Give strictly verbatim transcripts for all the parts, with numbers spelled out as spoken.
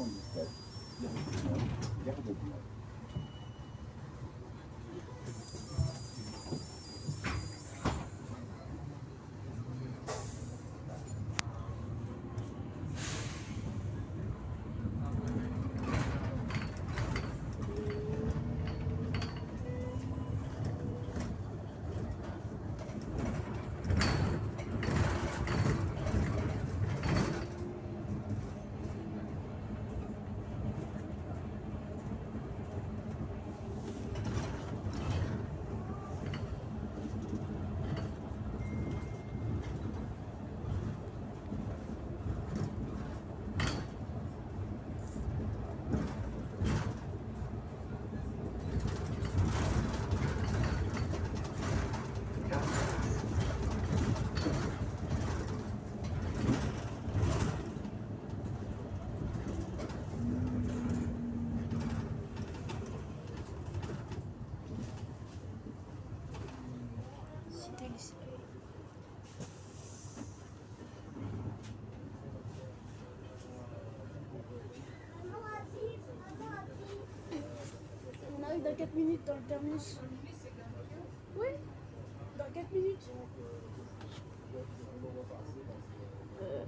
soixante-dix-sept, zéro neuf, Gare de Lyon. On arrive dans quatre minutes dans le terminus. Oui, dans quatre minutes. Euh...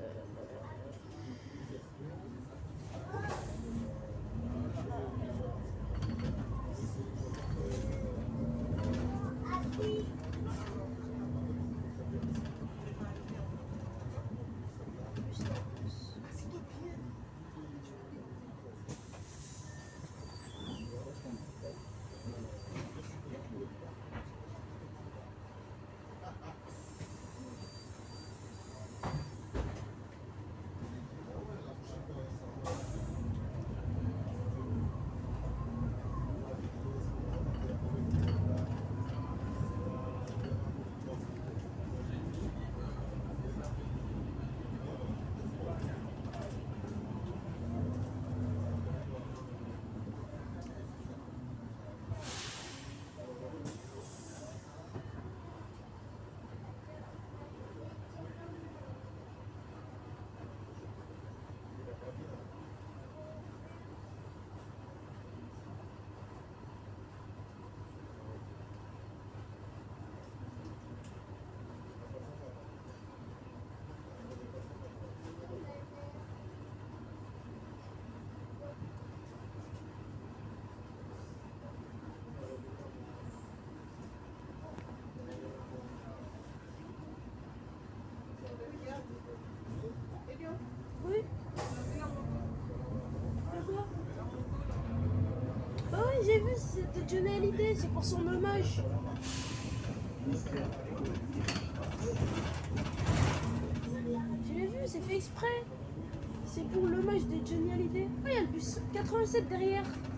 Oui. Pourquoi? Bah oui, j'ai vu, c'était Johnny Hallyday, c'est pour son hommage. Je l'ai vu, c'est fait exprès. C'est pour l'hommage de Johnny Hallyday. Oh, il y a le bus quatre-vingt-sept derrière.